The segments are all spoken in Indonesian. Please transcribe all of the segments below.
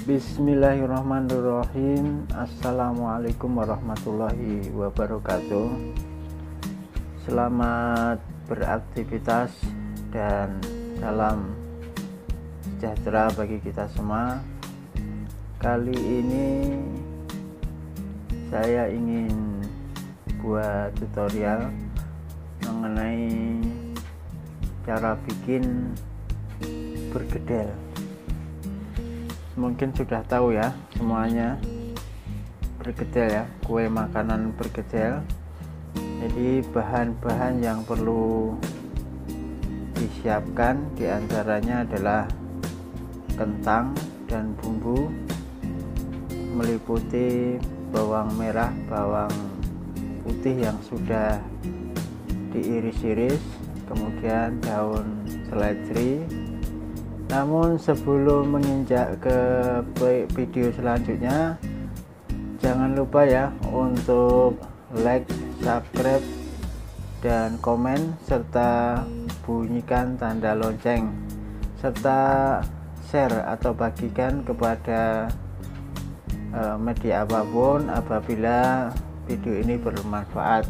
Bismillahirrahmanirrahim. Assalamualaikum warahmatullahi wabarakatuh. Selamat beraktivitas dan salam sejahtera bagi kita semua. Kali ini saya ingin buat tutorial mengenai cara bikin bergedel. Mungkin sudah tahu ya semuanya, bergedel ya, kue makanan bergedel. Jadi bahan-bahan yang perlu disiapkan diantaranya adalah kentang dan bumbu, meliputi bawang merah, bawang putih yang sudah diiris-iris, kemudian daun seledri. Namun sebelum menginjak ke video selanjutnya, jangan lupa ya untuk like, subscribe, dan komen, serta bunyikan tanda lonceng, serta share atau bagikan kepada media apapun apabila video ini bermanfaat.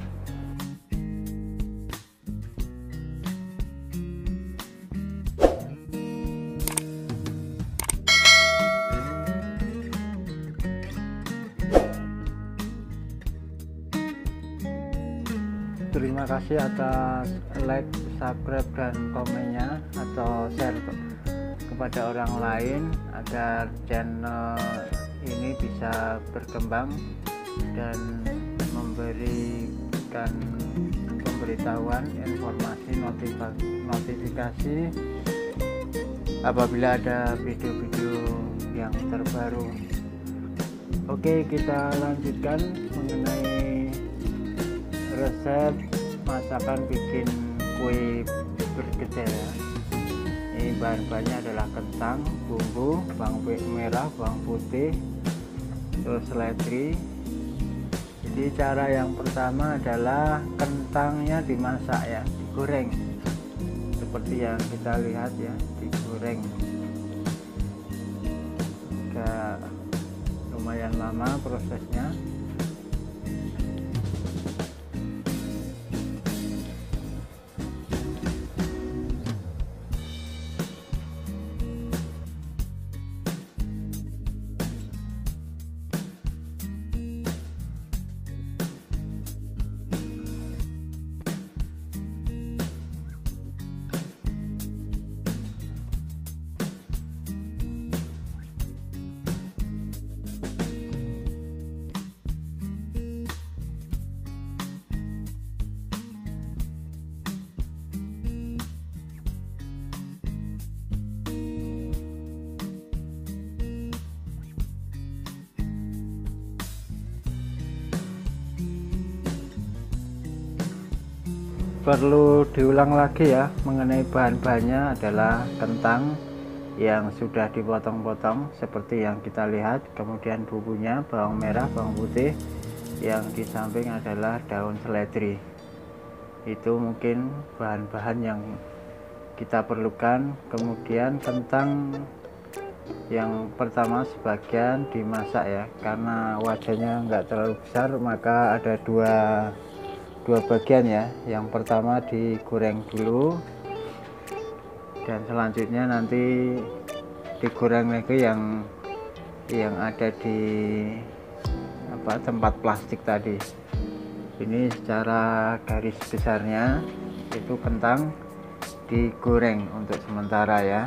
Terima kasih atas like, subscribe, dan komennya atau share kepada orang lain agar channel ini bisa berkembang dan memberikan pemberitahuan, informasi, notifikasi apabila ada video-video yang terbaru. Oke, kita lanjutkan mengenai resep masakan bikin kue bergedel ya. Ini bahan-bahannya adalah kentang, bumbu, bawang merah, bawang putih, terus seledri. Jadi cara yang pertama adalah kentangnya dimasak ya, digoreng seperti yang kita lihat ya, digoreng agak lumayan lama prosesnya. Perlu diulang lagi ya mengenai bahan-bahannya adalah kentang yang sudah dipotong-potong seperti yang kita lihat, kemudian bumbunya bawang merah, bawang putih, yang di samping adalah daun seledri. Itu mungkin bahan-bahan yang kita perlukan. Kemudian kentang yang pertama sebagian dimasak ya, karena wajahnya enggak terlalu besar maka ada dua bagian ya. Yang pertama digoreng dulu dan selanjutnya nanti digoreng lagi yang ada di tempat plastik tadi. Ini secara garis besarnya itu kentang digoreng untuk sementara ya.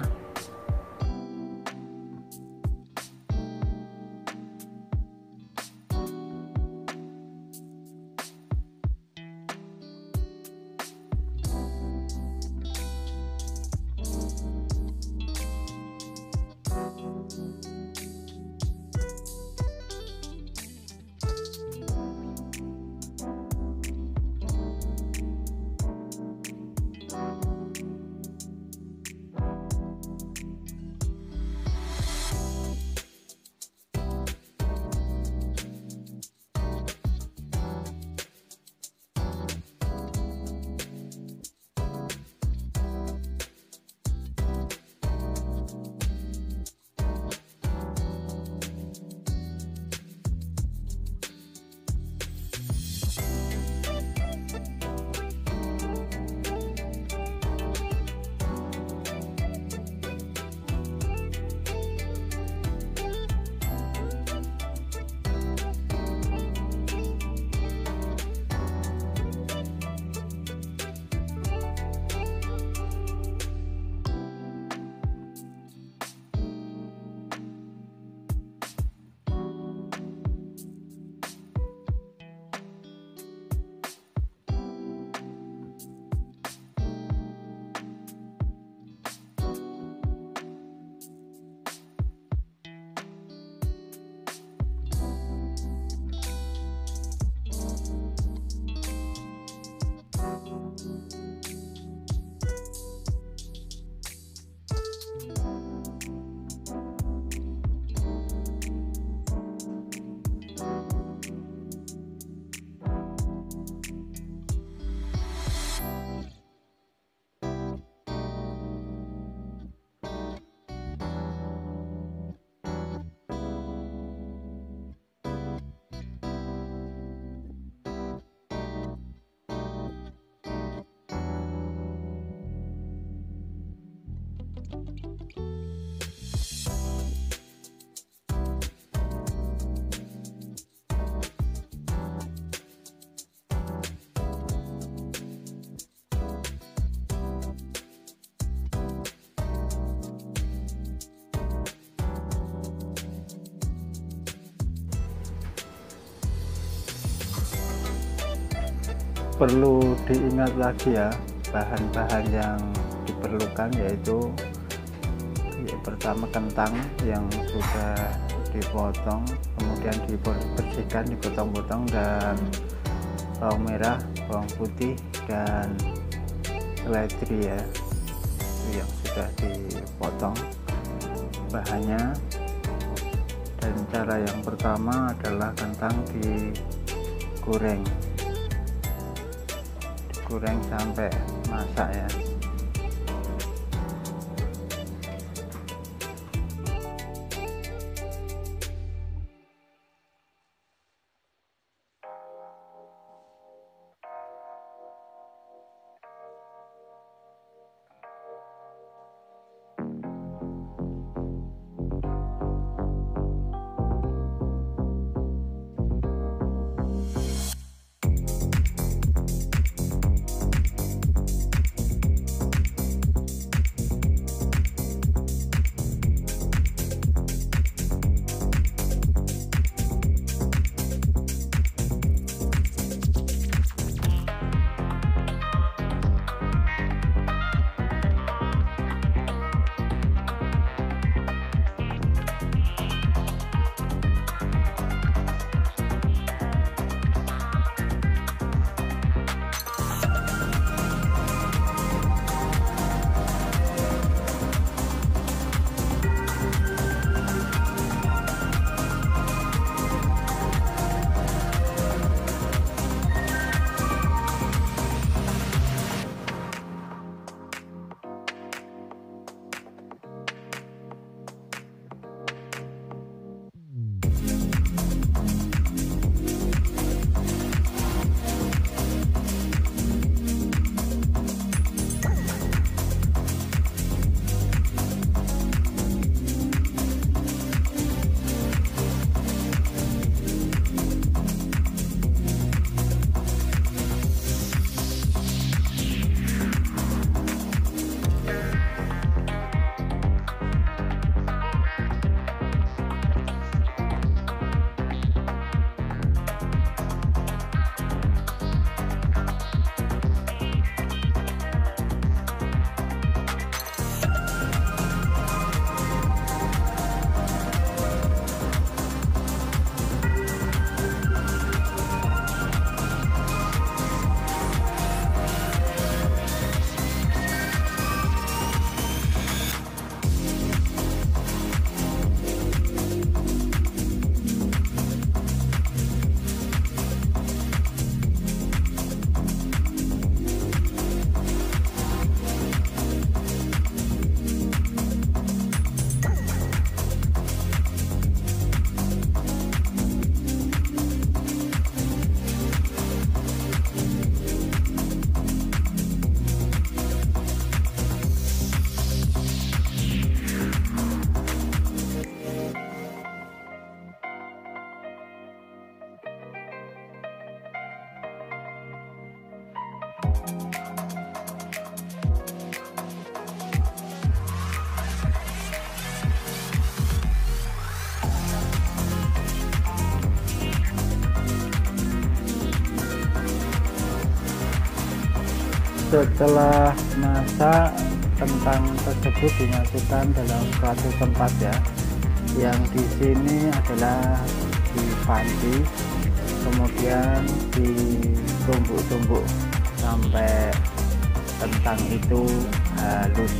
Perlu diingat lagi ya, bahan-bahan yang diperlukan yaitu pertama kentang yang sudah dipotong, kemudian dibersihkan, dipotong-potong, dan bawang merah, bawang putih, dan seledri ya, itu yang sudah dipotong bahannya. Dan cara yang pertama adalah kentang digoreng sampai masak ya. Setelah masak, kentang tersebut dimasukkan dalam suatu tempat ya, yang di sini adalah di panci, kemudian ditumbuk-tumbuk sampai kentang itu halus.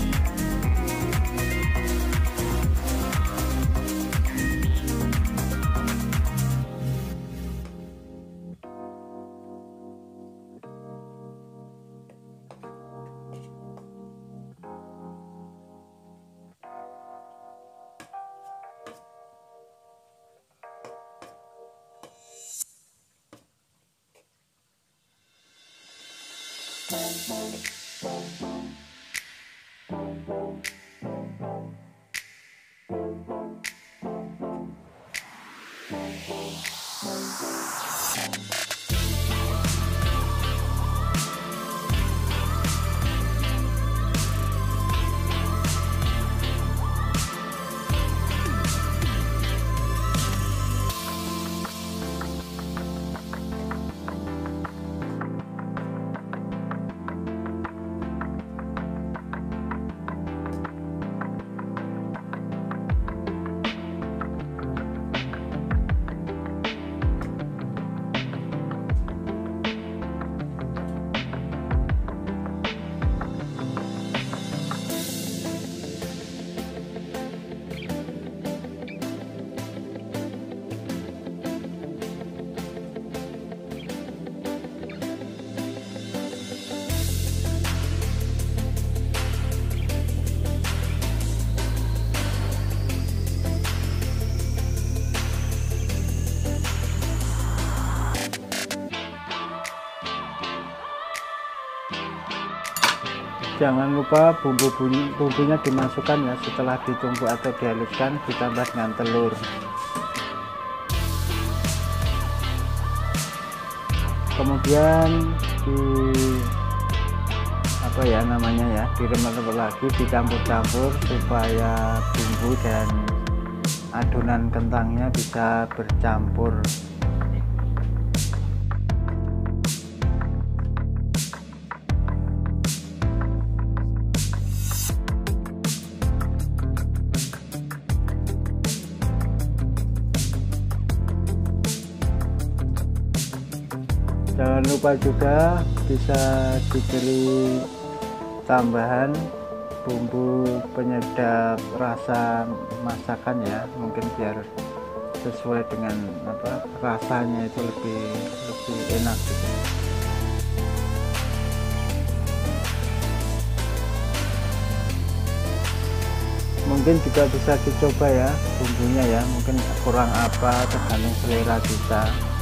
Jangan lupa bumbunya dimasukkan ya, setelah ditumbuk atau dihaluskan ditambah dengan telur. Kemudian diremet-remet lagi, dicampur-campur supaya bumbu dan adonan kentangnya bisa bercampur. Jangan lupa juga bisa diberi tambahan bumbu penyedap rasa masakan ya, mungkin biar sesuai dengan rasanya itu lebih enak gitu. Mungkin juga bisa dicoba ya bumbunya ya, mungkin kurang apa tergantung selera kita.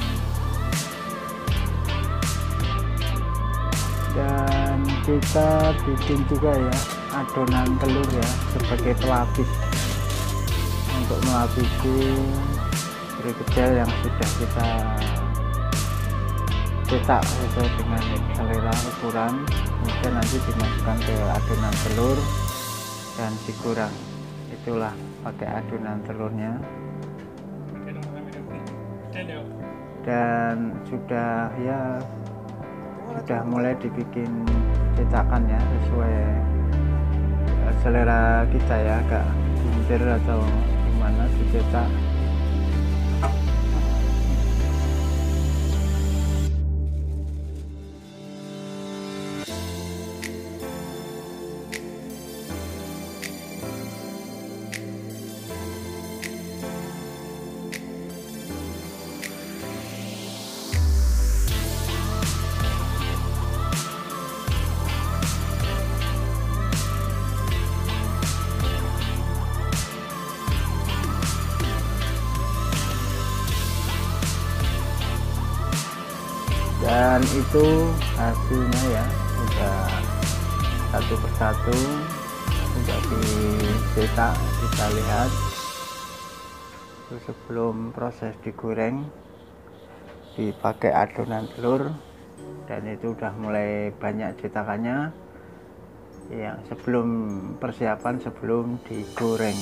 Dan kita bikin juga ya adonan telur ya sebagai pelapis untuk melapisi berikutnya yang sudah kita cetak sesuai dengan selera ukuran. Kemudian nanti dimasukkan ke adonan telur dan digoreng. Itulah pakai adonan telurnya, dan sudah mulai dibikin cetakan ya sesuai selera kita ya, agak bunder atau gimana dicetak. Dan itu hasilnya ya, sudah satu persatu sudah dicetak, kita lihat. Itu sebelum proses digoreng dipakai adonan telur, dan itu udah mulai banyak cetakannya yang sebelum persiapan sebelum digoreng.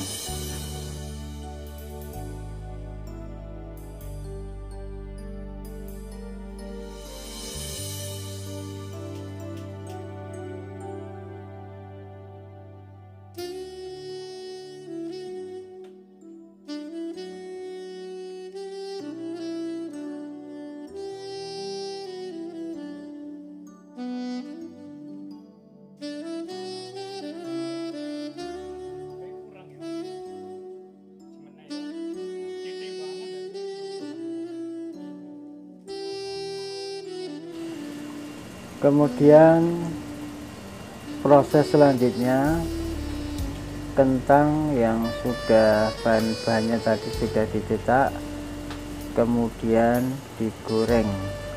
Kemudian proses selanjutnya, kentang yang sudah bahan-bahannya tadi sudah dicetak, kemudian digoreng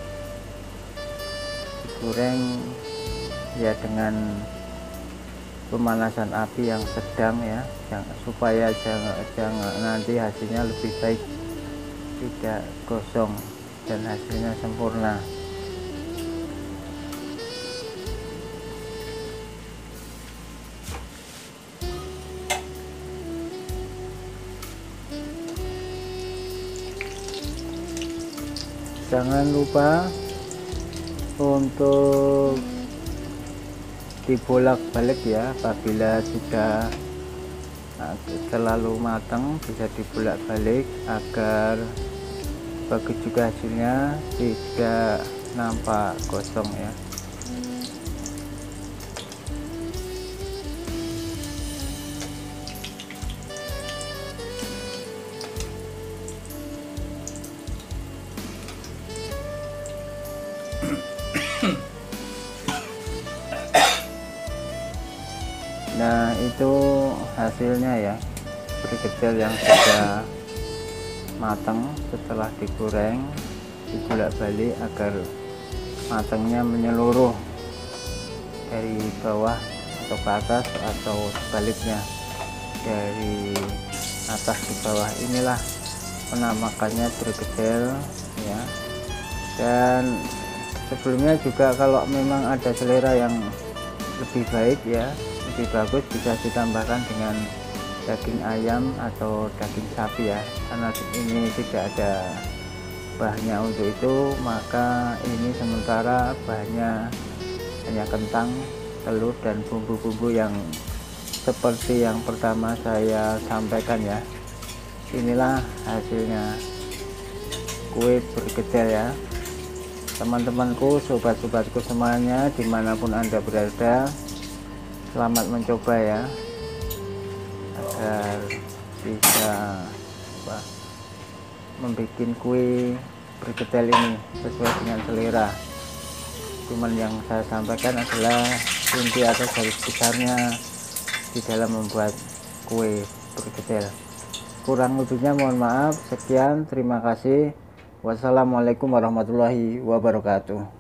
ya dengan pemanasan api yang sedang ya, supaya jangan nanti hasilnya lebih baik. tidak gosong dan hasilnya sempurna. Jangan lupa untuk dibolak-balik ya, apabila sudah terlalu matang bisa dibolak-balik agar bagus juga hasilnya, tidak nampak gosong ya. Nah, itu hasilnya ya, bergedel yang sudah matang setelah digoreng, dibolak-balik agar matangnya menyeluruh dari bawah atau ke atas, atau sebaliknya dari atas ke bawah. Inilah penamakannya bergedel ya. Dan sebelumnya juga kalau memang ada selera yang lebih baik ya, lebih bagus, bisa ditambahkan dengan daging ayam atau daging sapi ya. Karena ini tidak ada bahannya untuk itu, maka ini sementara bahannya hanya kentang, telur, dan bumbu-bumbu yang seperti yang pertama saya sampaikan ya. Inilah hasilnya kue bergedel ya, teman-temanku, sobat-sobatku semuanya dimanapun Anda berada. Selamat mencoba ya, agar bisa membuat kue bergedel ini sesuai dengan selera. Cuman yang saya sampaikan adalah inti atau garis besarnya di dalam membuat kue bergedel. Kurang lebihnya mohon maaf. Sekian, terima kasih. Wassalamualaikum warahmatullahi wabarakatuh.